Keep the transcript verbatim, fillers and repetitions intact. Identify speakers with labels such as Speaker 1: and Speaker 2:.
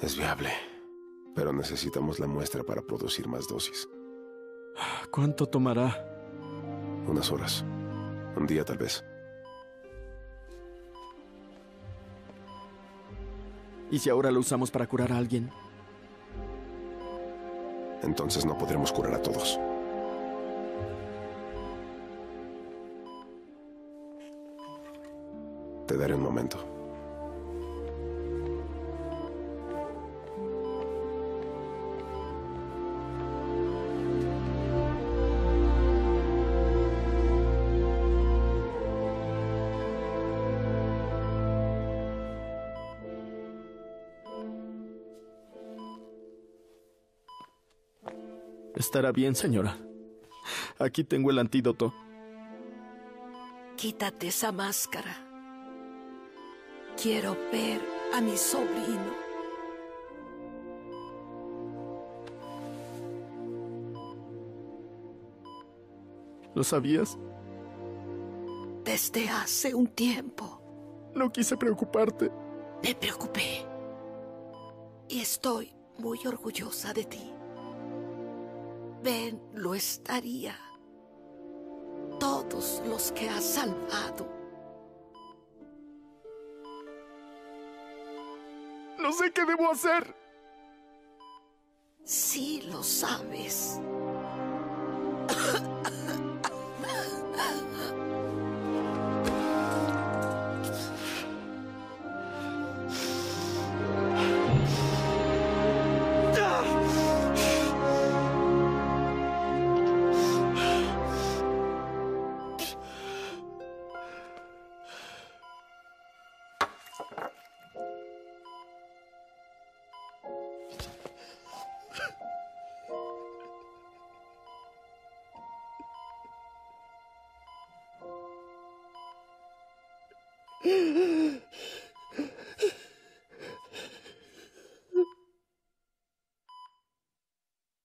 Speaker 1: Es viable, pero necesitamos la muestra para producir más dosis.
Speaker 2: ¿Cuánto tomará?
Speaker 1: Unas horas. Un día tal vez.
Speaker 2: ¿Y si ahora lo usamos para curar a alguien?
Speaker 1: Entonces no podremos curar a todos. Te daré un momento.
Speaker 2: Estará bien, señora. Aquí tengo el antídoto.
Speaker 3: Quítate esa máscara. Quiero ver a mi sobrino.
Speaker 2: ¿Lo sabías?
Speaker 3: Desde hace un tiempo.
Speaker 2: No quise preocuparte.
Speaker 3: Me preocupé. Y estoy muy orgullosa de ti. Ben lo estaría. Todos los que has salvado.
Speaker 2: No sé qué debo hacer.
Speaker 3: Sí lo sabes.